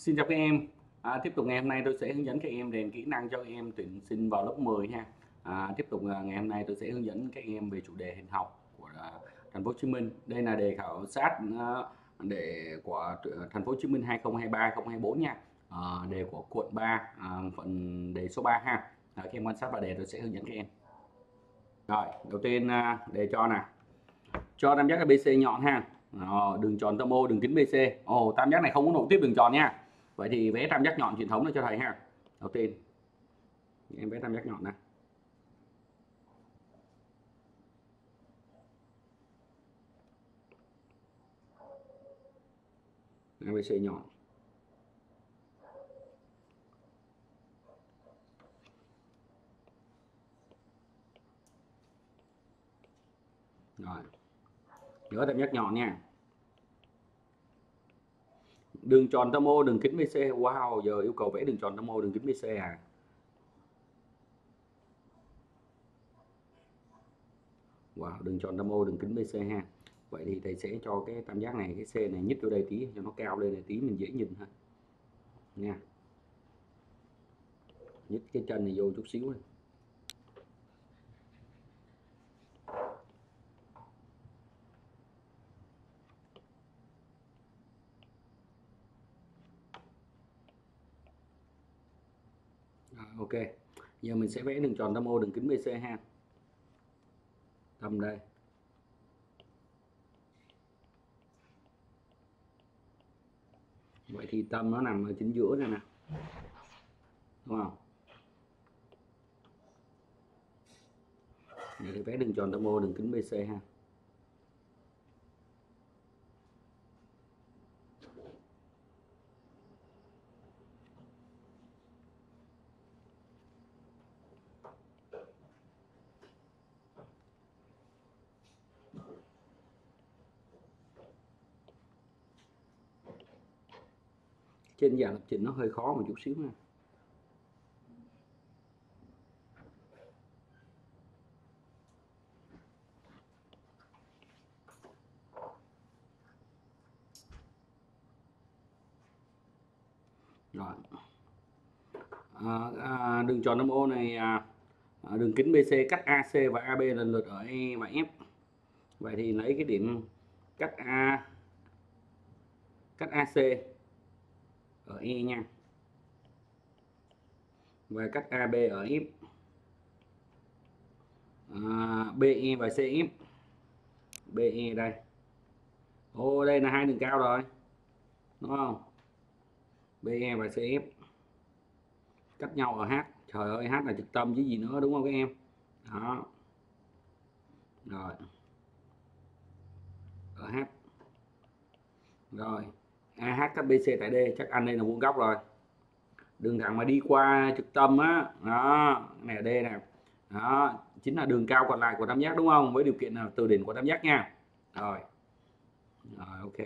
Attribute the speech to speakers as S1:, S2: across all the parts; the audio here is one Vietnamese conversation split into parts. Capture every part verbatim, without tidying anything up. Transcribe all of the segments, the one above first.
S1: Xin chào các em. À, tiếp tục ngày hôm nay tôi sẽ hướng dẫn các em rèn kỹ năng cho các em tuyển sinh vào lớp mười ha. À, tiếp tục à, ngày hôm nay tôi sẽ hướng dẫn các em về chủ đề hình học của à, thành phố Hồ Chí Minh. Đây là đề khảo sát à, đề của thành phố Hồ Chí Minh hai không hai ba hai không hai bốn nha. À, đề của quận ba, à, phần đề số ba ha. À, các em quan sát vào đề tôi sẽ hướng dẫn các em. Rồi, đầu tiên à, đề cho nè. Cho tam giác a bê xê nhọn ha. Đó, đường tròn tâm O, đường kính bê xê. Ồ, tam giác này không có nối tiếp đường tròn nha. Vậy thì vẽ tam giác nhọn truyền thống này cho thầy ha. Đầu tiên em vẽ tam giác nhọn này. a bê xê nhọn. Rồi. Nhớ tam giác nhọn nha. Đường tròn tâm O, đường kính bê xê. Wow, giờ yêu cầu vẽ đường tròn tâm O, đường kính bê xê à. Wow, đường tròn tâm O, đường kính bê xê ha. Vậy thì thầy sẽ cho cái tam giác này, cái C này nhích vô đây tí cho nó cao lên này tí mình dễ nhìn ha. Nha. Nhích cái chân này vô chút xíu này. Ok, giờ mình sẽ vẽ đường tròn tâm O, đường kính bê xê ha. Tâm đây. Vậy thì tâm nó nằm ở chính giữa này nè, đúng không? Giờ thì vẽ đường tròn tâm O, đường kính bê xê ha. Trên dạng lập trình nó hơi khó một chút xíu nha. Rồi. À, à, đường tròn tâm O này à, đường kính bê xê cắt a xê và a bê lần lượt ở E và F. Vậy thì lấy cái điểm cắt A cắt a xê ở E nha. Và cắt a bê ở F. À, bê e và xê ép. bê e đây. Ô, đây là hai đường cao rồi. Đúng không? bê e và xê ép cách nhau ở H. Trời ơi, H là trực tâm chứ gì nữa, đúng không các em? Đó. Rồi. Ở H. Rồi. a hát cắt bê xê tại D, chắc anh đây là vuông góc rồi. Đường thẳng mà đi qua trực tâm á, đó, này là D nè. Đó, chính là đường cao còn lại của tam giác đúng không? Với điều kiện là từ đỉnh của tam giác nha. Rồi. Rồi, ok.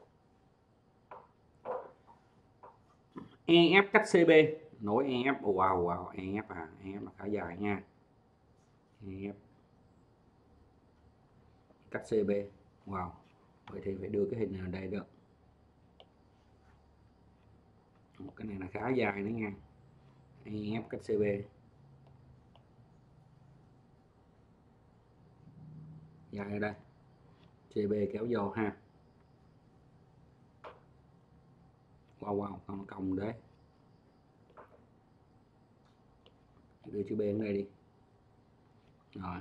S1: e ép cắt xê bê, nối e ép. Wow, wow, e ép à, e ép là khá dài nha. e ép cắt xê bê. Wow. Vậy thì phải đưa cái hình này ở đây được. Cái này là khá dài nữa nha. e ép cắt xê bê. Dài ở đây. xê bê kéo vô ha. Wow, wow, con cong đấy. Đưa chữ B ở đây đi. Rồi.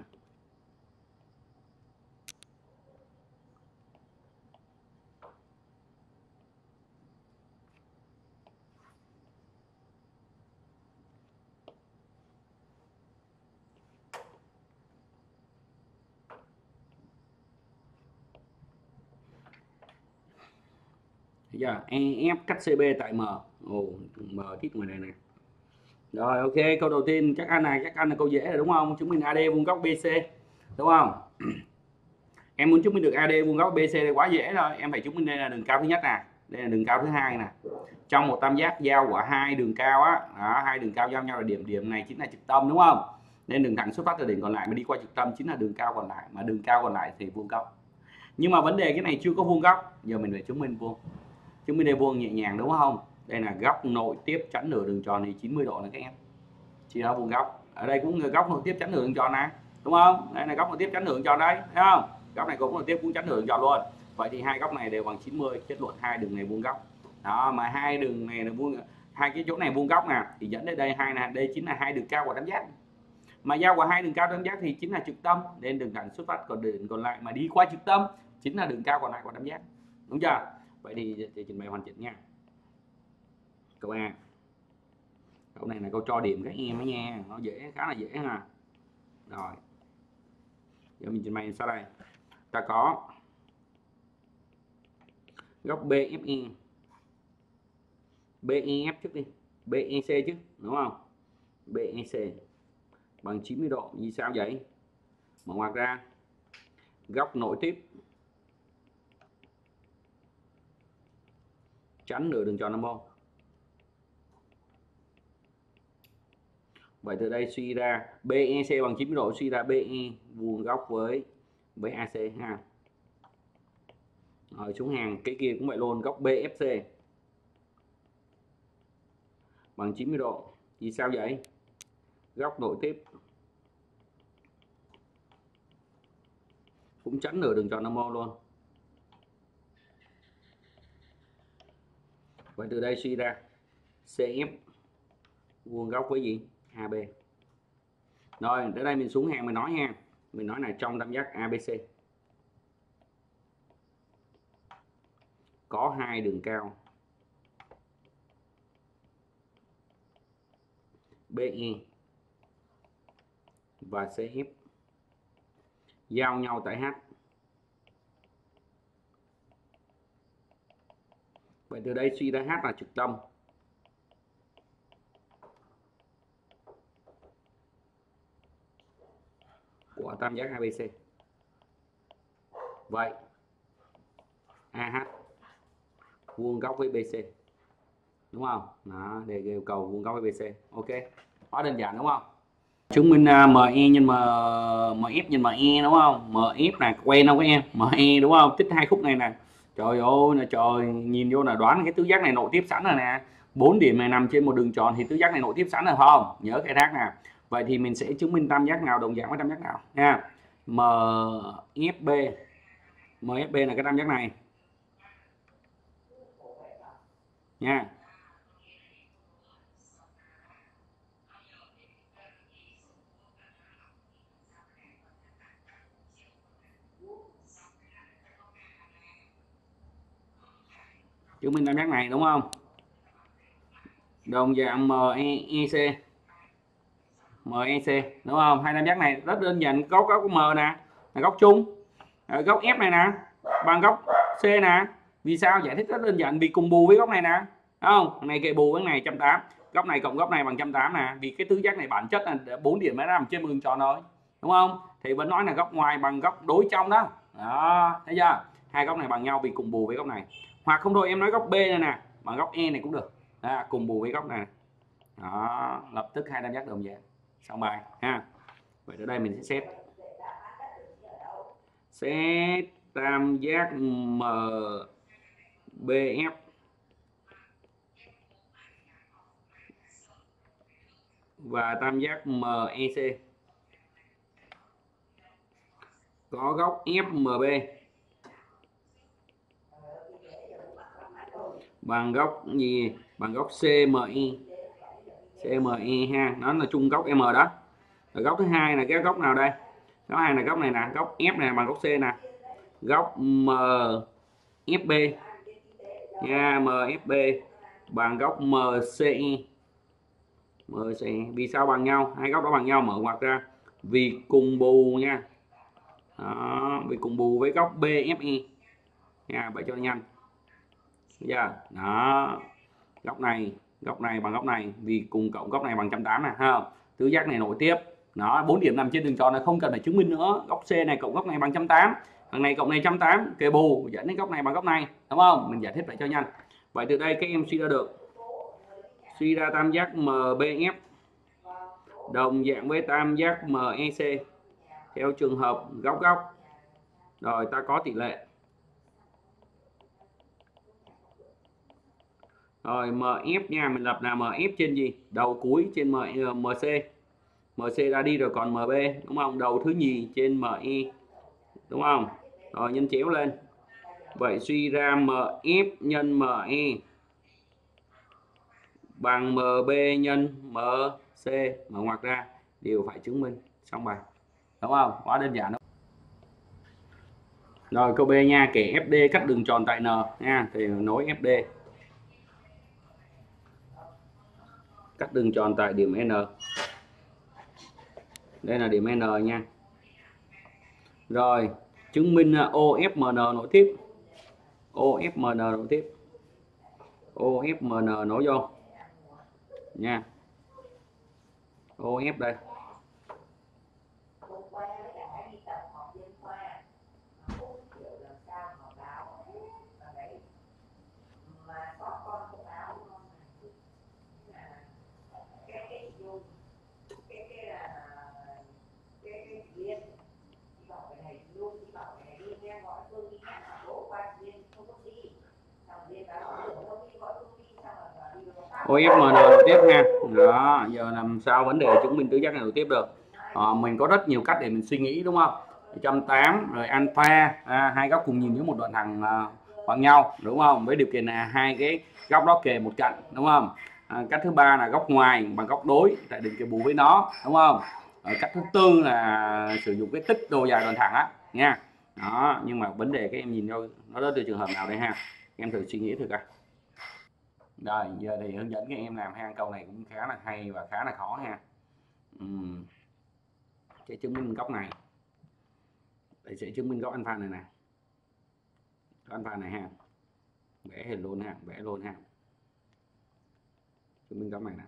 S1: Giờ e ép cắt xê bê tại M. Ồ, M tít ngoài này nè. Rồi, ok, câu đầu tiên chắc ăn này, chắc ăn là câu dễ rồi đúng không? Chứng minh a đê vuông góc bê xê, đúng không? Em muốn chứng minh được a đê vuông góc bê xê thì quá dễ rồi, em phải chứng minh đây là đường cao thứ nhất nè, đây là đường cao thứ hai nè. Trong một tam giác giao của hai đường cao á, đó, hai đường cao giao nhau là điểm điểm này chính là trực tâm đúng không? Nên đường thẳng xuất phát từ đỉnh còn lại mà đi qua trực tâm chính là đường cao còn lại, mà đường cao còn lại thì vuông góc. Nhưng mà vấn đề cái này chưa có vuông góc, giờ mình phải chứng minh vuông. Chứng minh đây vuông nhẹ nhàng đúng không? Đây là góc nội tiếp chắn nửa đường tròn thì chín mươi độ này các em. Chia ra vuông góc. Ở đây cũng là góc nội tiếp chắn nửa đường tròn này, đúng không? Đây là góc nội tiếp chắn nửa đường tròn đây, thấy không? Góc này cũng nội tiếp cũng chắn nửa đường tròn luôn. Vậy thì hai góc này đều bằng chín mươi, kết luận hai đường này vuông góc. Đó, mà hai đường này là vuông, hai cái chỗ này vuông góc nè, thì dẫn đến đây hai là đây chính là hai đường cao của tam giác. Mà giao của hai đường cao tam giác thì chính là trực tâm, nên đường thẳng xuất phát, còn đường còn lại mà đi qua trực tâm chính là đường cao còn lại của tam giác. Đúng chưa? Vậy thì, thì trình bày hoàn chỉnh nha. Câu A. Câu này là câu cho điểm các em ấy nha, nó dễ, khá là dễ ha. Rồi. Giờ mình trình bày sau đây. Ta có góc bê ép e. bê e ép trước đi, bê e xê chứ, đúng không? bê e xê bằng chín mươi độ, như sao vậy? Mở ngoặc ra. Góc nội tiếp chắn nửa đường tròn năm ô. Vậy từ đây suy ra bê e xê bằng chín mươi độ, suy ra bê e vuông góc với với a xê ha. Rồi xuống hàng cái kia cũng vậy luôn, góc bê ép xê bằng chín mươi độ. Vì sao vậy? Góc nội tiếp cũng chắn nửa đường tròn năm ô luôn. Vậy từ đây suy ra xê ép vuông góc với gì? a bê. Rồi, tới đây mình xuống hàng mình nói nha. Mình nói là trong tam giác a bê xê có hai đường cao bê e và xê ép giao nhau tại H. Vậy từ đây suy ra H là trực tâm của tam giác a bê xê. Vậy a hát vuông góc với bê xê, đúng không? Đó, để yêu cầu vuông góc với bê xê. Ok, quá đơn giản đúng không? Chứng minh uh, ME nhân M, MF nhân ME đúng không? MF là quen không các em? ME đúng không? Tích hai khúc này nè. Trời ơi, là trời, nhìn vô là đoán cái tứ giác này nội tiếp sẵn rồi nè. Bốn điểm này nằm trên một đường tròn thì tứ giác này nội tiếp sẵn rồi không? Nhớ cái thác nè. Vậy thì mình sẽ chứng minh tam giác nào đồng dạng với tam giác nào nha. em ép bê. em ép bê là cái tam giác này. Nha. Chứng minh tam giác này đúng không? Đồng dạng MEC. MEC đúng không? Hai tam giác này rất đơn giản, góc góc M nè, là góc chung. Ở góc F này nè bằng góc C nè. Vì sao? Giải thích rất đơn giản, vì cùng bù với góc này nè. Đúng không? Này kề bù với này một trăm tám mươi. Góc này cộng góc này bằng một trăm tám mươi nè, vì cái tứ giác này bản chất là bốn điểm nó nằm trên một đường tròn rồi. Đúng không? Thì vẫn nói là góc ngoài bằng góc đối trong đó. Đó, thấy chưa? Hai góc này bằng nhau vì cùng bù với góc này. Hoặc không thôi em nói góc B này nè, bằng góc E này cũng được. Đó, cùng bù với góc này. Đó, lập tức hai tam giác đồng dạng. Xong bài ha. Vậy ở đây mình sẽ xét xét tam giác em bê ép và tam giác em e xê có góc ép em bê bằng góc gì? Bằng góc xê em e. xê em e ha, nó là chung góc M đó. Rồi góc thứ hai là cái góc nào đây? Góc hai là góc này nè, góc F này bằng góc C nè. Góc em ép bê nha, em ép bê bằng góc em xê e. em xê e vì sao bằng nhau? Hai góc đó bằng nhau, mở ngoặc ra. Vì cùng bù nha. Đó, vì cùng bù với góc bê ép e. Nha, vậy cho nhanh. Giờ, đó. Góc này, góc này bằng góc này, vì cùng cộng góc này bằng một trăm tám mươi nè, ha. Tứ giác này nội tiếp. Đó, bốn điểm nằm trên đường tròn này không cần phải chứng minh nữa. Góc C này cộng góc này bằng một trăm tám mươi. Thằng này cộng này một trăm tám mươi, kề bù dẫn đến góc này bằng góc này, đúng không? Mình giải thích lại cho nhanh. Vậy từ đây các em suy ra được. Suy ra tam giác em bê ép đồng dạng với tam giác em e xê theo trường hợp góc góc. Rồi ta có tỷ lệ Rồi em ép nha, mình lập là em ép trên gì? Đầu cuối trên M, MC. em xê ra đi rồi còn em bê đúng không? Đầu thứ nhì trên em e đúng không? Rồi nhân chéo lên. Vậy suy ra em ép nhân em e bằng em bê nhân em xê mở ngoặc ra đều phải chứng minh. Xong bài. Đúng không? Quá đơn giản đâu. Rồi câu B nha, kẻ ép đê cắt đường tròn tại N nha, thì nối ép đê cắt đường tròn tại điểm N. Đây là điểm N nha. Rồi, chứng minh ô ép em en nối tiếp. ô ép em en nối tiếp. ô ép em en nối vô. Nha. ô ép đây. ô ép em en nối tiếp nha. Đó, giờ làm sao vấn đề chứng minh tứ giác này nối tiếp được. À, mình có rất nhiều cách để mình suy nghĩ đúng không? một trăm tám mươi rồi alpha, à, hai góc cùng nhìn với một đoạn thẳng à, bằng nhau đúng không? Với điều kiện là hai cái góc đó kề một cạnh đúng không? À, cách thứ ba là góc ngoài bằng góc đối tại đừng kề bù với nó đúng không? Ở cách thứ tư là sử dụng cái tích độ dài đoạn thẳng á nha. Đó, nhưng mà vấn đề các em nhìn thôi, nó rớt từ trường hợp nào đây ha? Em thử suy nghĩ thử coi. Rồi giờ thì hướng dẫn các em làm ha, câu này cũng khá là hay và khá là khó ha. Uhm. Sẽ chứng minh góc này, để sẽ chứng minh góc alpha này nè, góc alpha này ha, vẽ hình luôn ha, vẽ luôn ha, chứng minh góc này nè,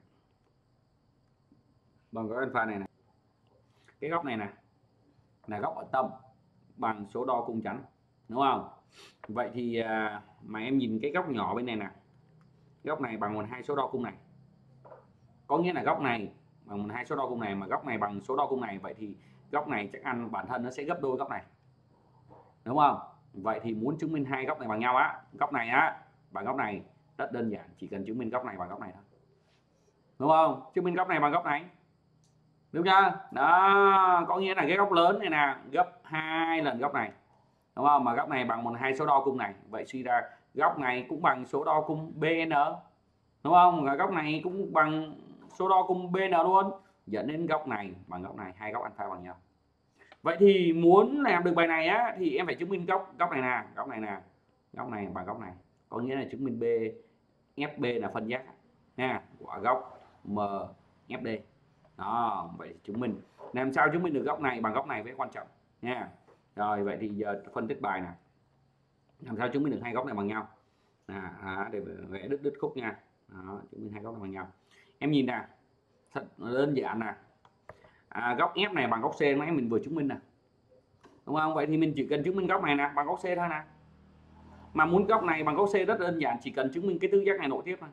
S1: bằng góc alpha này nè, cái góc này nè là góc ở tâm bằng số đo cung chắn đúng không? Vậy thì à, mà em nhìn cái góc nhỏ bên này nè, góc này bằng hai số đo cung này, có nghĩa là góc này bằng hai số đo cung này mà góc này bằng số đo cung này, vậy thì góc này chắc ăn bản thân nó sẽ gấp đôi góc này đúng không? Vậy thì muốn chứng minh hai góc này bằng nhau á, góc này á bằng góc này rất đơn giản, chỉ cần chứng minh góc này bằng góc này thôi đúng không? Chứng minh góc này bằng góc này đúng chưa? Đó, có nghĩa là cái góc lớn này nè gấp hai lần góc này đúng không? Mà góc này bằng một hai số đo cung này, vậy suy ra góc này cũng bằng số đo cung bê en đúng không? Và góc này cũng bằng số đo cung bê en luôn, dẫn đến góc này bằng góc này, hai góc alpha bằng nhau. Vậy thì muốn làm được bài này á thì em phải chứng minh góc góc này nè, góc này nè, góc này bằng góc này, có nghĩa là chứng minh B ép bê là phân giác nha của góc em ép đê. Đó, vậy chứng minh làm sao chứng minh được góc này bằng góc này mới quan trọng nha. Rồi vậy thì giờ phân tích bài nè, làm sao chứng minh được hai góc này bằng nhau à, à, để vẽ đứt đứt khúc nha. Đó, chứng minh hai góc này bằng nhau. Em nhìn nè, thật đơn giản nè, à, góc F này bằng góc C nãy mình vừa chứng minh nè đúng không? Vậy thì mình chỉ cần chứng minh góc này nè bằng góc C thôi nè, mà muốn góc này bằng góc C rất đơn giản, chỉ cần chứng minh cái tứ giác này nội tiếp thôi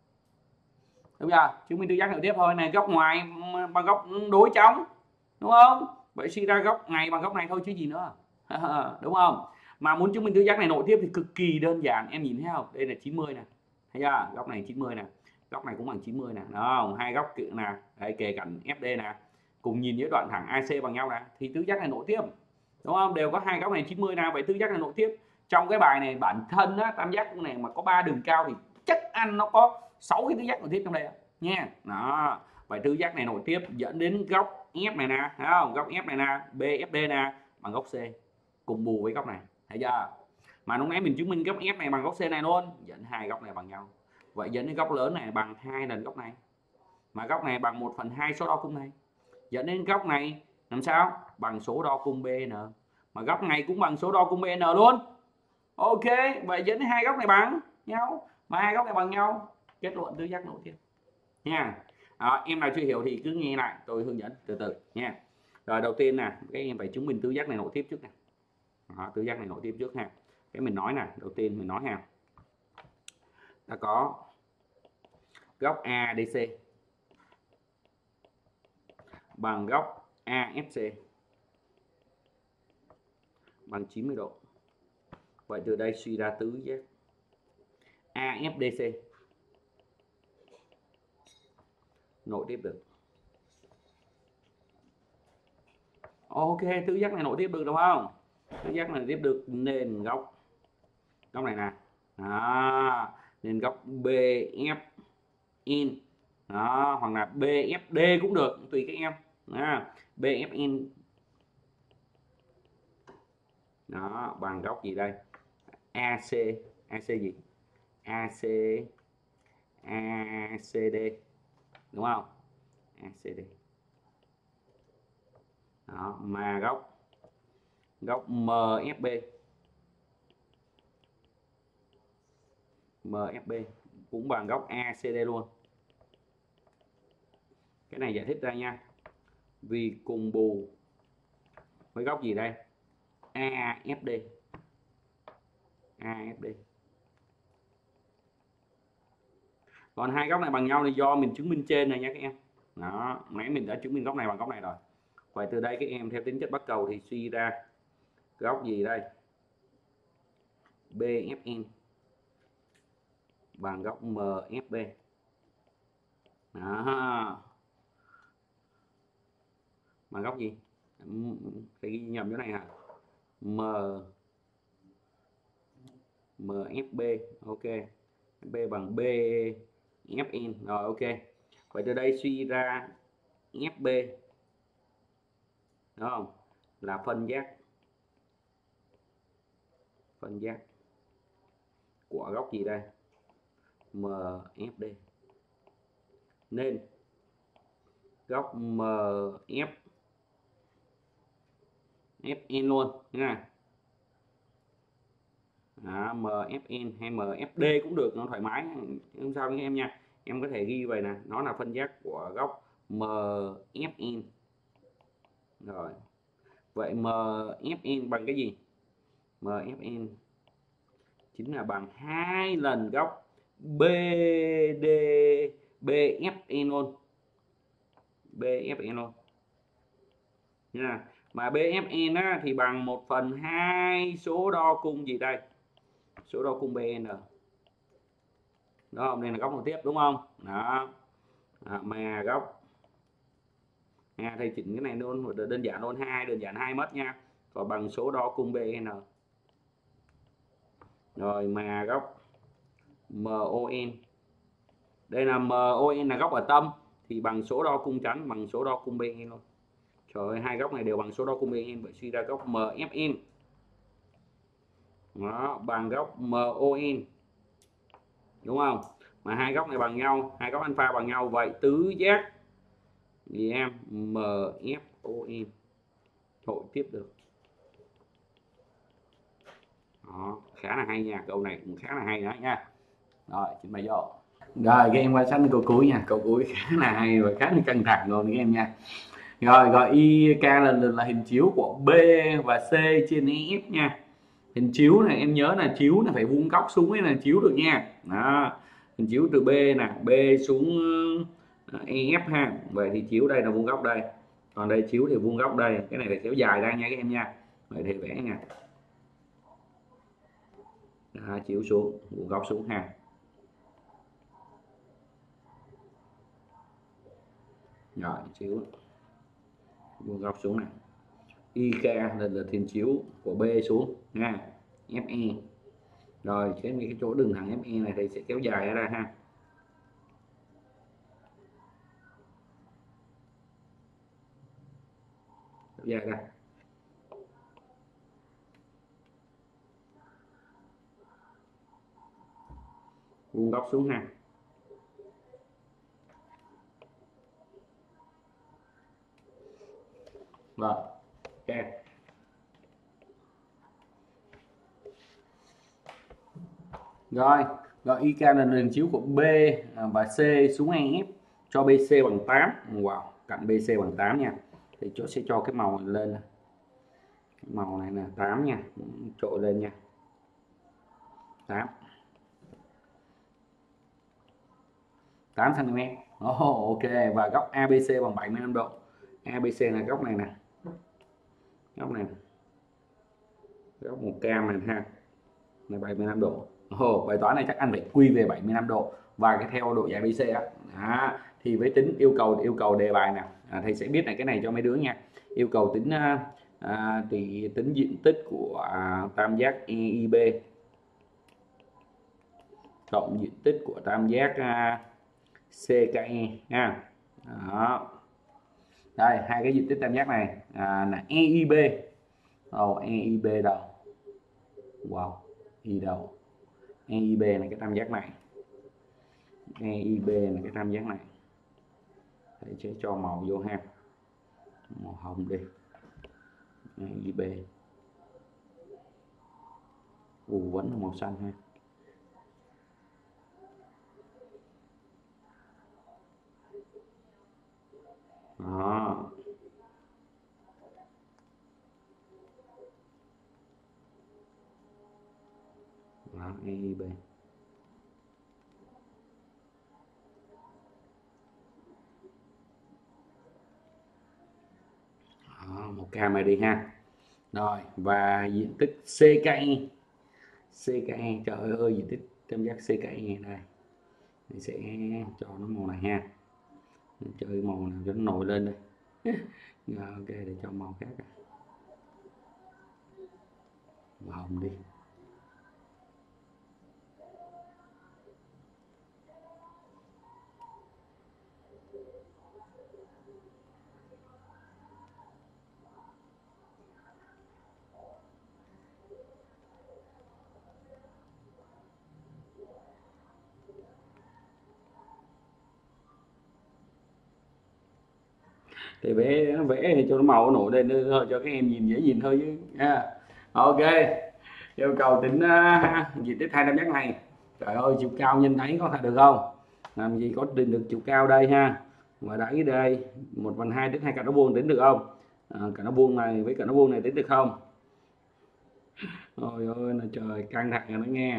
S1: đúng chưa? Chứng minh tứ giác nội tiếp thôi này, góc ngoài bằng góc đối trống đúng không? Vậy suy ra góc này bằng góc này thôi chứ gì nữa đúng không? Mà muốn chứng minh tứ giác này nội tiếp thì cực kỳ đơn giản, em nhìn thấy không? Đây là chín mươi nè, thấy chưa? Góc này chín mươi nè, góc này cũng bằng chín mươi nè, đúng không? Hai góc cự nè, đây kề cạnh ép đê nè, cùng nhìn với đoạn thẳng a xê bằng nhau nè, thì tứ giác này nội tiếp đúng không? Đều có hai góc này chín mươi nào, vậy tứ giác này nội tiếp. Trong cái bài này bản thân á, tam giác này mà có ba đường cao thì chắc ăn nó có sáu cái tứ giác nội tiếp trong đây nha. Đó, vậy tứ giác này nội tiếp dẫn đến góc F này nè, thấy không? Góc F này nè, bê ép đê nè bằng góc C cùng bù với góc này, thấy chưa? Mà lúc nãy mình chứng minh góc F này bằng góc C này luôn, dẫn hai góc này bằng nhau. Vậy dẫn đến góc lớn này bằng hai lần góc này. Mà góc này bằng một phần hai số đo cung này. Dẫn đến góc này làm sao? Bằng số đo cung bê en. Mà góc này cũng bằng số đo cung bê en luôn. Ok, vậy dẫn đến hai góc này bằng nhau. Mà hai góc này bằng nhau, kết luận tứ giác nội tiếp nha. À, em nào chưa hiểu thì cứ nghe lại tôi hướng dẫn từ từ nha. Rồi đầu tiên nè, các em phải chứng minh tứ giác này nội tiếp trước nè. Đó, tứ giác này nội tiếp trước ha. Cái mình nói nè, đầu tiên mình nói ha. Ta có góc a đê xê bằng góc a ép xê bằng chín mươi độ. Vậy từ đây suy ra tứ giác a ép đê xê nối tiếp được. Ok, tứ giác này nối tiếp được đúng không? Tứ giác này tiếp được nền góc góc này nè. Đó, nền góc bê ép in. Đó, hoặc là bê ép đê cũng được, tùy các em. Đó, bê ép in. Đó, bằng góc gì đây? a xê, a xê gì? a xê a xê đê đúng không? a xê đê. Đó, mà góc góc em ép bê. em ép bê cũng bằng góc a xê đê luôn. Cái này giải thích ra nha. Vì cùng bù với góc gì đây? a ép đê. a ép đê. Còn hai góc này bằng nhau thì do mình chứng minh trên này nha các em. Đó, nãy mình đã chứng minh góc này bằng góc này rồi. Vậy từ đây các em theo tính chất bắt cầu thì suy ra góc gì đây? bê ép en bằng góc em ép bê. Đó. Mà góc gì? Phải ghi nhầm chỗ này hả? M em ép bê, ok. B bằng B ép en rồi, ok. Vậy từ đây suy ra ép bê đúng không? Là phân giác phân giác của góc gì đây? em ép đê. Nên góc em ép ép en luôn nha. Đó, em ép en hay em ép đê cũng được, nó thoải mái, không sao các em nha. Em có thể ghi vậy nè, nó là phân giác của góc em ép en. Rồi. Vậy em ép en bằng cái gì? em ép en chính là bằng hai lần góc bê đê bê ép en luôn. bê ép en luôn. Nha. Mà bê ép en á, thì bằng một phần hai số đo cung gì đây? Số đo cung bê en. Đó, đây là góc nối tiếp đúng không? Đó. À, mà góc à, thầy chỉnh cái này luôn, đơn giản luôn, hai đơn giản hai mất nha. Và bằng số đo cung bê en. Rồi mà góc em o en. Đây là em o en là góc ở tâm thì bằng số đo cung chắn bằng số đo cung bê en luôn. Trời ơi, hai góc này đều bằng số đo cung bê en, vậy suy ra góc em ép en đó bằng góc em o en đúng không? Mà hai góc này bằng nhau, hai góc alpha bằng nhau, vậy tứ giác gì em? em ép o en hội tiếp được. Đó, khá là hay nha, câu này cũng khá là hay đó nha. Rồi trình bày vô. Rồi các em quan sát câu cuối nha, câu cuối khá là hay và khá là căng thẳng luôn các em nha. Rồi gọi i k là, là hình chiếu của B và C trên e ép nha. Hình chiếu này em nhớ là chiếu là phải vuông góc xuống mới là chiếu được nha. Đó, hình chiếu từ B nè, B xuống e ép ha. Vậy thì chiếu đây là vuông góc đây. Còn đây chiếu thì vuông góc đây. Cái này phải kéo dài ra nha các em nha. Vậy thì vẽ nha. Đó, chiếu xuống, vuông góc xuống ha. Rồi chiếu vuông góc xuống này. i k là, là hình chiếu của B xuống nha, ép e. Rồi cái cái chỗ đường thẳng ép e này thì sẽ kéo dài ra ha. Kéo dài ra. Vuông góc xuống ha. Rồi, ok. Rồi, rồi i k là hình chiếu của B và C xuống e ép cho bê xê bằng tám. Wow, cạnh bê xê bằng tám nha. Thì chỗ sẽ cho cái màu này lên. Cái màu này là tám nha, trội lên nha. tám. tám xăng ti mét. Oh, ok, và góc a bê xê bằng bảy mươi lăm độ. a bê xê là góc này nè. Góc này. Góc một cam này ha. Là bảy mươi lăm độ. Ồ, bài toán này chắc anh phải quy về bảy mươi lăm độ và cái theo độ dài bê xê á. Đó. thì với tính yêu cầu yêu cầu đề bài nào à, thầy sẽ biết này, cái này cho mấy đứa nha. Yêu cầu tính à, thì tính diện tích của à, tam giác e i bê cộng diện tích của tam giác à, xê ca e nha. Đó. Đây, hai cái diện tích tam giác này à, là e i bê. Oh, e i bê đâu? Wow, y đâu? e i bê là cái tam giác này. e i bê là cái tam giác này. Thầy sẽ cho màu vô ha. Màu hồng đi. e i bê. Ù, vẫn là màu xanh ha. Đó. Đó, e i bê. Đó, một cam này đi ha. Rồi, và diện tích xê ca e. xê ca e, trời ơi, diện tích tam giác xê ca e đây. Mình sẽ cho nó màu này ha. Mình chơi màu nào cho nó nổi lên đây. Rồi, ok, để cho màu khác. Màu hồng đi. Thì vẽ vẽ thì cho nó màu nó nổi lên thôi, cho các em nhìn dễ nhìn thôi chứ nha. Ok, yêu cầu tính uh, diện tích hai tam giác này. Trời ơi, chiều cao nhìn thấy có thể được không? Làm gì có tính được chiều cao đây ha. Và đáy đây một phần hai đến hai cạnh nó vuông tính được không? À, cạnh nó vuông này với cạnh nó vuông này tính được không? Ôi ơi là trời, căng thẳng rồi nó nghe.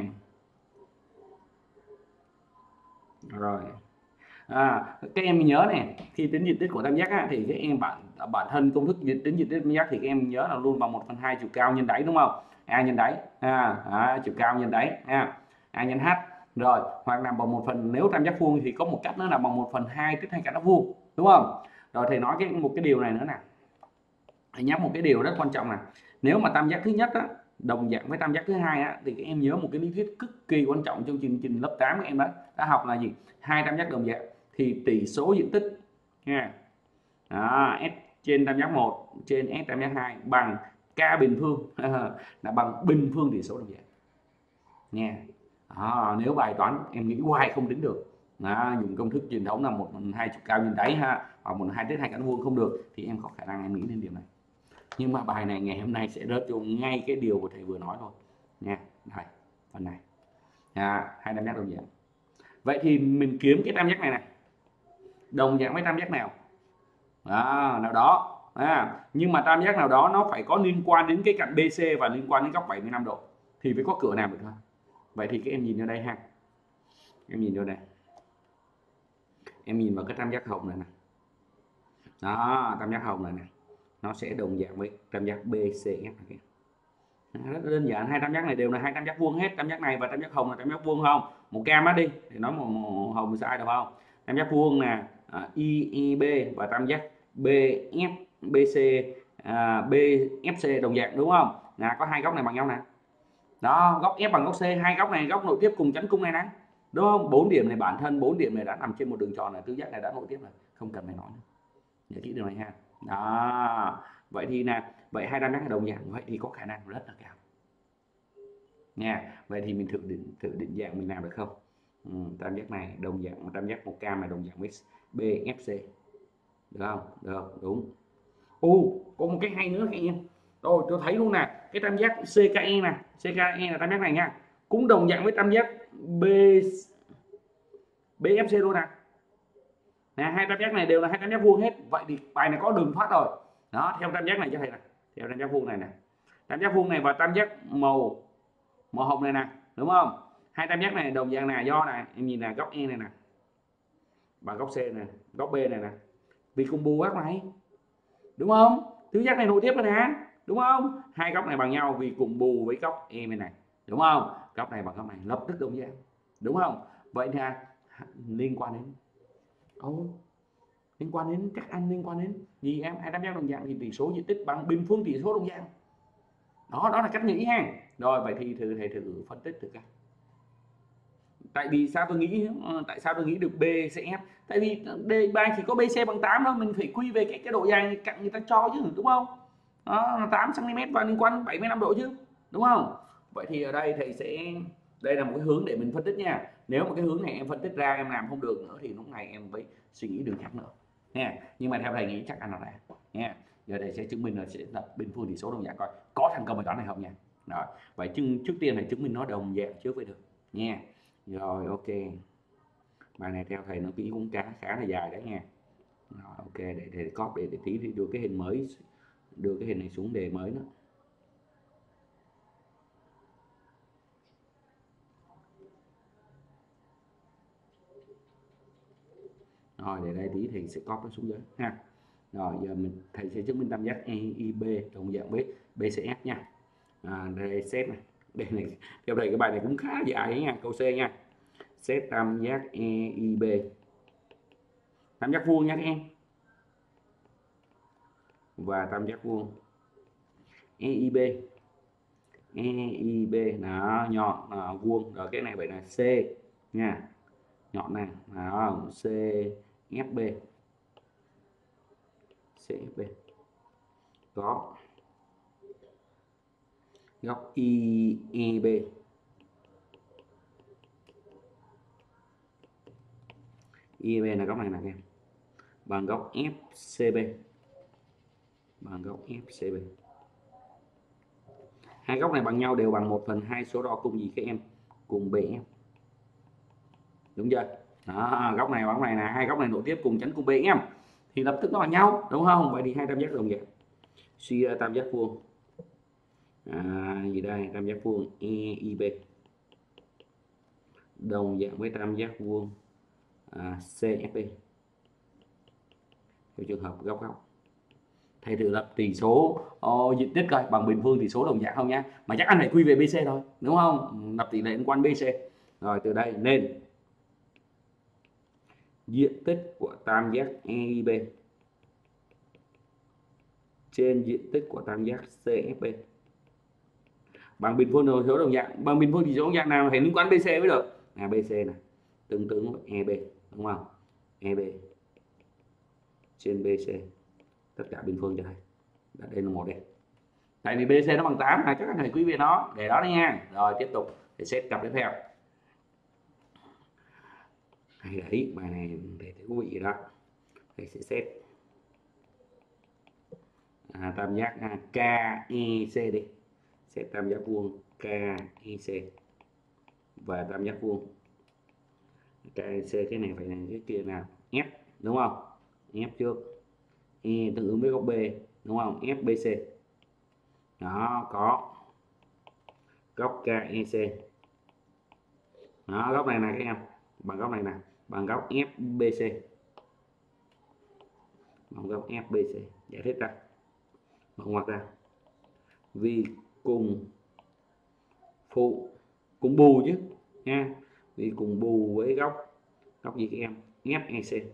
S1: Rồi. À, các em nhớ này, khi tính diện tích của tam giác á, thì các em bản bản thân công thức tính diện tích tam giác thì các em nhớ là luôn bằng một phần hai chiều cao nhân đáy, đúng không? A nhân đáy, à, à, chiều cao nhân đáy, à, A nhân h. Rồi, hoặc là bằng một phần, nếu tam giác vuông thì có một cách nữa là bằng một phần hai tích hai cạnh nó vuông, đúng không? Rồi thầy nói cái một cái điều này nữa nè. Thầy nhắc một cái điều rất quan trọng là nếu mà tam giác thứ nhất á, đồng dạng với tam giác thứ hai á, thì các em nhớ một cái lý thuyết cực kỳ quan trọng trong chương trình lớp tám các em đó đã học là gì? Hai tam giác đồng dạng thì tỷ số diện tích nha. Đó, S trên tam giác một trên S tam giác hai bằng K bình phương là bằng bình phương tỷ số đồng dạng nha. Đó, nếu bài toán em nghĩ hoài không tính được, đó, dùng công thức truyền thống là một phần hai chiều cao nhân đáy ha, hoặc một hai tích hai cạnh vuông không được thì em có khả năng em nghĩ đến điều này. Nhưng mà bài này ngày hôm nay sẽ rớt vô ngay cái điều của thầy vừa nói thôi nha. Đây, phần này à, hai tam giác đồng dạng. Vậy thì mình kiếm cái tam giác này này đồng dạng với tam giác nào à, nào đó à, nhưng mà tam giác nào đó nó phải có liên quan đến cái cạnh bê xê và liên quan đến góc bảy mươi lăm độ thì mới có cửa nào được thôi. Vậy thì các em nhìn vào đây ha, em nhìn vô đây, em nhìn vào cái tam giác hồng này nè, đó, tam giác hồng này nè, nó sẽ đồng dạng với tam giác bê xê ép này. Rất đơn giản, hai tam giác này đều là hai tam giác vuông hết, tam giác này và tam giác hồng là tam giác vuông không? Một cam á đi thì nói một, một hồng sai được không? Tam giác vuông nè, à, i i bê và tam giác bê ép bê xê à, bê ép xê đồng dạng, đúng không? Là có hai góc này bằng nhau nè. Đó, góc F bằng góc C, hai góc này góc nội tiếp cùng chắn cung này nè. Đúng không? Bốn điểm này bản thân bốn điểm này đã nằm trên một đường tròn này, tứ giác này đã nội tiếp rồi, không cần phải nói nữa. Nhớ kỹ điều này ha. Đó. Vậy thì là vậy hai tam giác đồng dạng, vậy thì có khả năng rất là cao nha. Vậy thì mình thử định thử định dạng mình làm được không? Ừ, tam giác này đồng dạng, tam giác một cam này đồng dạng với bê ép xê, được không? Được, đúng. U có một cái hay nữa các em, rồi tôi thấy luôn nè, cái tam giác xê ca e nè, xê ca e là tam giác này nha, cũng đồng dạng với tam giác B bê ép xê luôn nè. Nè, hai tam giác này đều là hai tam giác vuông hết, vậy thì bài này có đường thoát rồi. Đó, theo tam giác này cho thầy này, theo tam giác vuông này nè, tam giác vuông này và tam giác màu màu hồng này nè, đúng không? Hai tam giác này đồng dạng là do này, em nhìn là góc E này nè và góc C này, góc B này nè, vì cùng bù góc này, đúng không? Tứ giác này nội tiếp rồi nè, đúng không? Hai góc này bằng nhau vì cùng bù với góc E này này, đúng không? Góc này bằng góc này lập tức đồng dạng, đúng không? Vậy thì liên quan đến Ồ, liên quan đến chắc ăn, liên quan đến gì em? Hai tam giác đồng dạng thì tỷ số diện tích bằng bình phương tỷ số đồng dạng. Đó, đó là cách nghĩ ha. Rồi vậy thì thử thầy thử phân tích thử coi. Tại vì sao tôi nghĩ ờ, tại sao tôi nghĩ được B sẽ F? Tại vì D ba chỉ có bê xê bằng tám thôi, mình phải quy về cái cái độ dài cạnh người ta cho chứ, đúng không? Đó là tám xăng ti mét và liên quan bảy mươi lăm độ chứ, đúng không? Vậy thì ở đây thầy sẽ, đây là một cái hướng để mình phân tích nha. Nếu mà cái hướng này em phân tích ra em làm không được nữa thì lúc này em phải suy nghĩ đường khác nữa nha. Nhưng mà theo thầy nghĩ chắc ăn là ra nha. Giờ thầy sẽ chứng minh là sẽ lập bình phương tỷ số đồng dạng coi có thành công bài toán này không nha. Rồi, vậy trước, trước tiên phải chứng minh nó đồng dạng trước mới được nha. Rồi ok, bài này theo thầy nó kỹ cũng khá khá là dài đấy nha. Rồi, ok, để để copy để, để tí đưa cái hình mới, đưa cái hình này xuống đề mới nữa. Rồi để đây tí thì sẽ copy nó xuống dưới ha. Rồi giờ mình thầy sẽ chứng minh tam giác e i bê đồng dạng với bê xê ép nha. À, đây xét này, đây này theo thầy cái bài này cũng khá dài nha, câu C nha. Xét tam giác e i bê, tam giác vuông nha các em, và tam giác vuông e i bê, e i bê nó nhọn à, vuông, rồi cái này vậy là C nha, nhọn này đó, C ép bê, C ép bê có góc i e bê, i e bê là góc này nè các em, bằng góc ép xê bê, bằng góc ép xê bê. Hai góc này bằng nhau đều bằng một phần hai số đo cùng gì các em? Cùng bê ép. Đúng chưa? Đó, góc này bằng góc này là hai góc này nối tiếp cùng chắn cùng bê ép thì lập tức nó bằng nhau, đúng không? Vậy thì hai tam giác đồng dạng. Suy ra tam giác vuông. À, gì đây? Tam giác vuông e i bê đồng dạng với tam giác vuông à, xê ép bê. Trong trường hợp góc góc. Thầy thử lập tỷ số oh, diện tích coi bằng bình phương tỷ số đồng dạng không nhá. Mà chắc ăn phải quy về bê xê thôi, đúng không? Lập tỷ lệ liên quan bê xê. Rồi từ đây nên diện tích của tam giác e i bê trên diện tích của tam giác xê ép bê bằng bình phương tỷ số đồng dạng, bằng bình phương tỷ số đồng dạng nào phải liên quan bê xê mới được. Là bê xê này tương ứng với e bê, đúng không? e bê trên bê xê tất cả bình phương cho thầy. Đây là một đây. Tại vì bê xê nó bằng tám là chắc là thầy quý vị nó để đó đấy nha. Rồi tiếp tục để xét cặp tiếp theo. Hay đấy, bài này để thú vị đó. Thầy sẽ xét à, tam giác à, ca e xê đi. Xét tam giác vuông ca e xê và tam giác vuông ca e xê, cái này phải là cái kia nào? F, đúng không? F trước. E tương ứng với góc B, đúng không? ép bê xê. Đó, có góc ca e xê. Đó, góc này nè các em, bằng góc này nè, bằng góc ép bê xê, bằng góc ép bê xê. Giải thích ra, mở ngoặc ra, vì cùng phụ, cùng bù chứ nha, vì cùng bù với góc, góc gì các em? ép e xê.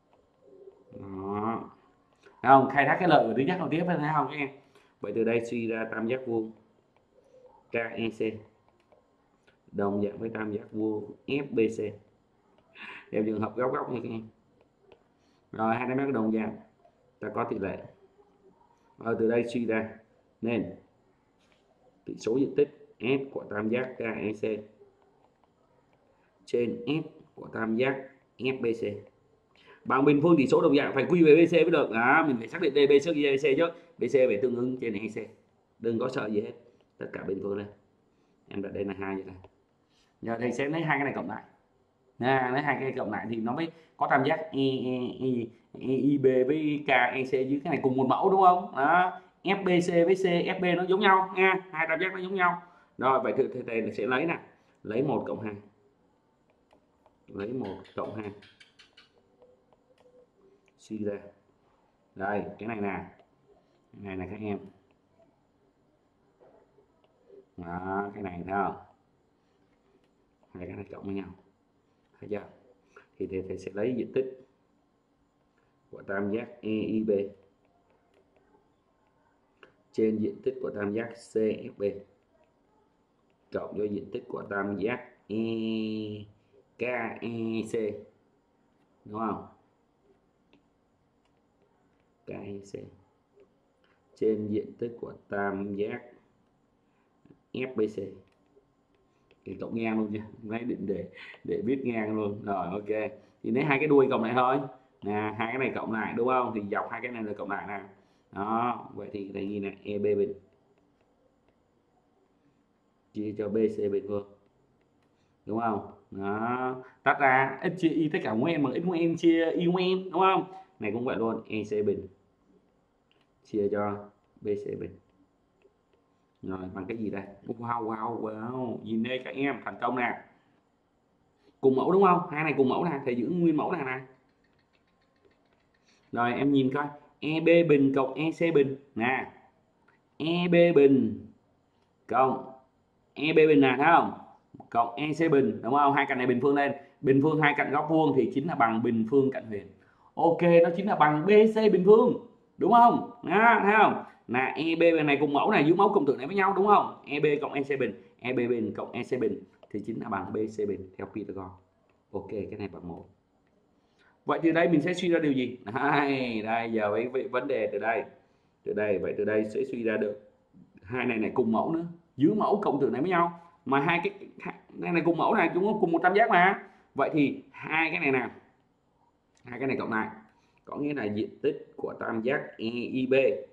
S1: Đó, thấy không? Khai thác cái lợi của thứ nhất đầu tiếp thấy không các em? Vậy từ đây suy ra tam giác vuông ca e xê đồng dạng với tam giác vuông ép bê xê theo trường hợp góc góc nha các em. Rồi hai tam giác đồng dạng, ta có tỷ lệ. Rồi từ đây suy ra nên tỷ số diện tích S của tam giác ca e xê trên S của tam giác ép bê xê bằng bình phương tỷ số đồng dạng, phải quy về bê xê mới được. Đó, mình phải xác định đây B trước bê xê trước, bê xê phải tương ứng trên e xê, đừng có sợ gì hết, tất cả bình phương lên. Em đặt đây là hai vậy này. Giờ thầy sẽ lấy hai cái này cộng lại. Nha, lấy hai cái cộng lại thì nó mới có tam giác e, e, e, e, i bê với ca e xê dưới cái này cùng một mẫu, đúng không? Đó, ép bê xê với xê ép bê nó giống nhau nha, hai tam giác nó giống nhau. Rồi vậy thì thầy sẽ lấy nè, lấy một cộng hai, lấy một cộng hai, suy ra đây cái này nè, cái này là các em. Đó, cái này thấy không? Hai cái này cộng với nhau, thấy chưa? Thì thầy, thầy sẽ lấy diện tích của tam giác e i bê trên diện tích của tam giác xê ép bê cộng với diện tích của tam giác e ca e xê, đúng không? ca e xê trên diện tích của tam giác ép bê xê. Thì cộng ngang luôn nha, lấy định để để viết ngang luôn. Rồi ok, thì lấy hai cái đuôi cộng lại thôi nè, hai cái này cộng lại đúng không, thì dọc hai cái này là cộng lại nè. Đó, vậy thì đây ghi này e bê bình chia cho bê xê bình phương, đúng không? Đó, tách ra x chia y tất cả nguyên bằng x nguyên chia y nguyên, đúng không? Này cũng vậy luôn, e xê bình chia cho bê xê bình. Rồi bằng cái gì đây? Wow wow wow, nhìn đây các em, thành công nè. Cùng mẫu đúng không? Hai này cùng mẫu nè, thầy giữ nguyên mẫu này nè. Rồi em nhìn coi, e bê bình cộng e xê bình nè. e bê bình cộng e bê bình nè, thấy không? Cộng e xê bình, đúng không? Hai cạnh này bình phương lên, bình phương hai cạnh góc vuông thì chính là bằng bình phương cạnh huyền. Ok, nó chính là bằng bê xê bình phương, đúng không? Đó, thấy không? Là e bê bên này cùng mẫu này, giữ mẫu cộng tử này với nhau, đúng không? e bê cộng e xê bình, e bê bình cộng e xê bình thì chính là bằng bê xê bình theo Pythagore. Ok, cái này bằng một. Vậy từ đây mình sẽ suy ra điều gì? Đây, đây giờ với, với vấn đề từ đây. Từ đây, vậy từ đây sẽ suy ra được hai này này cùng mẫu nữa, giữ mẫu cộng tử này với nhau. Mà hai cái này này cùng mẫu này chúng có cùng một tam giác mà. Vậy thì hai cái này nè, hai cái này cộng lại có nghĩa là diện tích của tam giác e i bê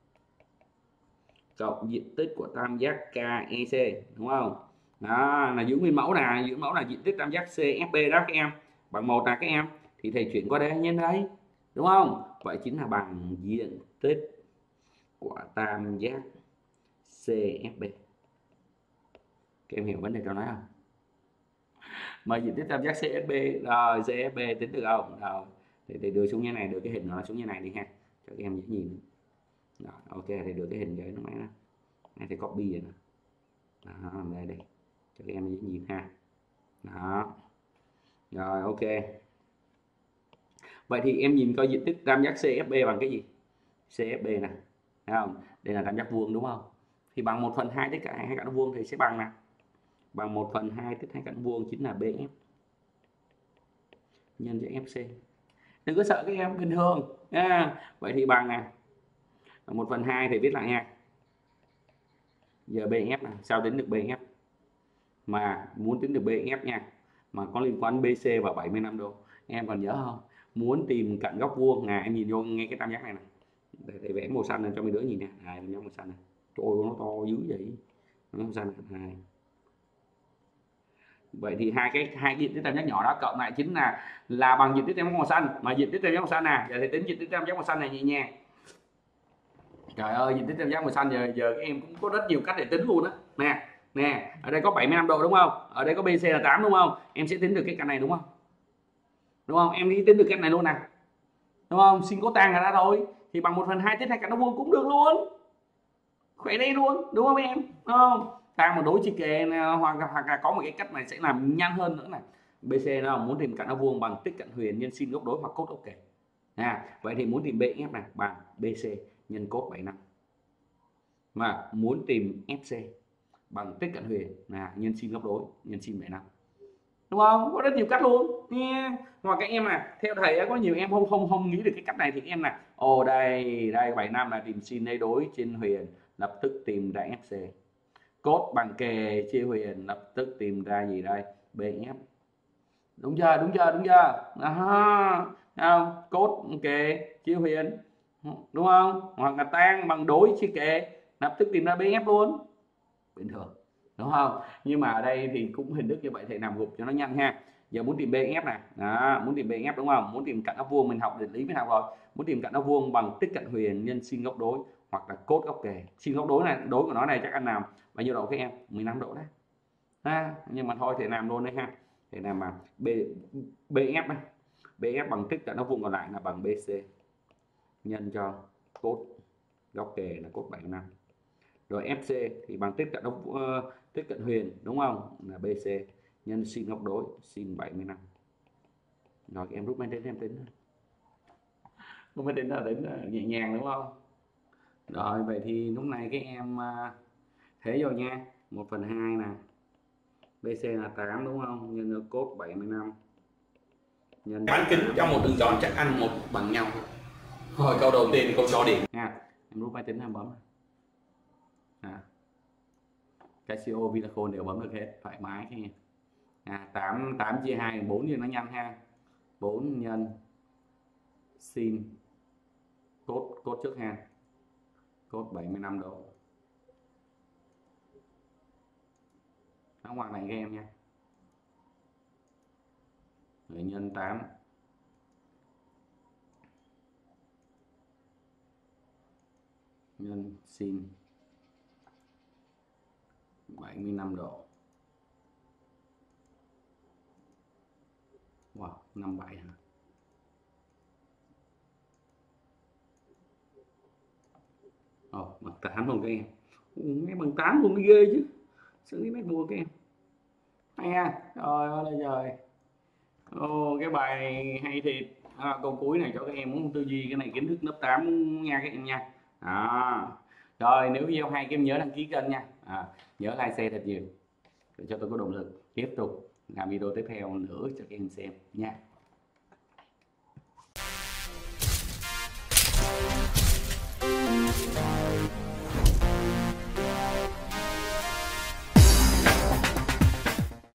S1: cộng diện tích của tam giác ca e xê, đúng không? Đó là giữ nguyên mẫu là giữ mẫu là diện tích tam giác xê ép bê đó các em, bằng một là các em, thì thầy chuyển qua đây nhân đây, đúng không? Vậy chính là bằng diện tích của tam giác xê ép bê. Các em hiểu vấn đề tôi nói không? Mà diện tích tam giác xê ép bê rồi xê ép bê tính được không? Rồi thì, thì đưa xuống như này, đưa cái hình nó xuống như này đi ha, cho các em dễ nhìn. Rồi, ok thì đưa cái hình vậy nó máy đó. Này thì copy rồi nè. Đó, làm đây đi cho các em dễ nhìn ha. Đó. Rồi ok. Vậy thì em nhìn coi diện tích tam giác xê ép bê bằng cái gì? xê ép bê nè, thấy không? Đây là tam giác vuông đúng không? Thì bằng một phần hai tất cả hai cạnh vuông thì sẽ bằng nè. Bằng một phần hai tất hai cạnh vuông chính là bê ép nhân cho ép xê. Đừng có sợ các em, bình thường nha. Vậy thì bằng nè, một phần hai thì viết lại nha. Giờ bê ép này, sao tính được bê ép? Mà muốn tính được bê ép nha, mà có liên quan bê xê và bảy mươi lăm độ. Em còn nhớ không? Muốn tìm cạnh góc vuông, này em nhìn vô ngay cái tam giác này này. Để, để vẽ màu xanh này cho mấy đứa nhìn nè. Này, tam giác màu xanh này. Trời ơi, nó to dữ vậy. Tam giác màu xanh này. Vậy thì hai cái hai diện tích tam giác nhỏ đó cộng lại chính là là bằng diện tích tam giác màu xanh, mà diện tích tam giác màu xanh nè, giờ thì tính diện tích tam giác màu xanh này nhẹ nhàng. Trời ơi, diện tích tam giác màu xanh giờ giờ các em cũng có rất nhiều cách để tính luôn á. Nè, nè, ở đây có bảy mươi lăm độ đúng không? Ở đây có bê xê là tám đúng không? Em sẽ tính được cái cạnh này đúng không? Đúng không? Em đi tính được cái này luôn nè. Đúng không? Sin cos tan ra thôi. Thì bằng một phần hai tích hai cạnh nó vuông cũng được luôn. Khỏe đây luôn, đúng không em? Đúng không? Ta mà đối chia kề hoặc hoặc là có một cái cách này sẽ làm nhanh hơn nữa này. bê xê nó muốn tìm cạnh nó vuông bằng tích cạnh huyền nhân sin góc đối hoặc cos góc kề. À, vậy thì muốn tìm bê ép này bằng bê xê nhân cos bảy mươi lăm. Mà muốn tìm ép xê bằng tích cạnh huyền là nhân sin góc đối nhân sin bảy mươi lăm. Đúng không? Có rất nhiều cách luôn nha. Hoặc các em là theo thầy có nhiều em không không không nghĩ được cái cách này thì em là ồ đây đây bảy mươi lăm là tìm sin lấy đối trên huyền, lập tức tìm ra ép xê. Cos bằng kề chia huyền, lập tức tìm ra gì đây? bê ép. Đúng chưa? Đúng chưa? Đúng chưa? Đó. Không? Cos kề chia huyền, đúng không? Hoặc là tan bằng đối chia kề, lập tức tìm ra bê ép luôn. Bình thường, đúng không? Nhưng mà ở đây thì cũng hình thức như vậy thầy làm gục cho nó nhanh ha. Giờ muốn tìm bê ép này, đó, muốn tìm bê ép đúng không? Muốn tìm cạnh góc vuông mình học định lý mình học rồi. Muốn tìm cạnh góc vuông bằng tích cạnh huyền nhân sin góc đối hoặc là cos góc kề. Sin góc đối này, đối của nó này chắc anh làm bao nhiêu độ các em? mười lăm độ đấy. Ha, nhưng mà thôi thì làm luôn đấy ha. Thì làm mà B, bê ép này, bê ép bằng tích cạnh góc vuông còn lại là bằng bê xê nhân cho cos góc kề là cos bảy mươi lăm. Rồi ép xê thì bằng tích cạnh góc uh, tích cạnh huyền đúng không? Là bê xê nhân sin góc đối sin bảy mươi lăm. Rồi em rút máy đến em tính. không phải tính là tính là nhẹ nhàng đúng không? Rồi vậy thì lúc này các em à, thế rồi nha. Một phần hai nè, bê xê là tám đúng không, nhân cho cốt bảy mươi lăm nhân bán kính trong một đường tròn chắc ăn một bằng nhau. Rồi câu đầu tiên thì câu cho điểm nha. Em rút máy tính em bấm à. Casio, Vinaphone đều bấm được hết, thoải mái khi à, tám tám chia hai bằng bốn thì nó nhanh ha. bốn nhân sin cốt cốt trước ha, cốt bảy mươi lăm độ. Nó ngoặc này các em nha. Rồi nhân tám nhân sin bảy mươi lăm độ. Wow, năm mươi bảy hả? Ồ, bằng tám luôn các em. Nghe bằng tám luôn mới ghê chứ. Xử lý mét vuông các em. Hay ha. Trời ơi là trời. Ồ, cái bài này hay thiệt. À, câu cuối này cho các em muốn tư duy, cái này kiến thức lớp tám nha các em nha. À. Rồi nếu video hay các em nhớ đăng ký kênh nha. À, nhớ like share thật nhiều để cho tôi có động lực tiếp tục làm video tiếp theo nữa cho các em xem nha.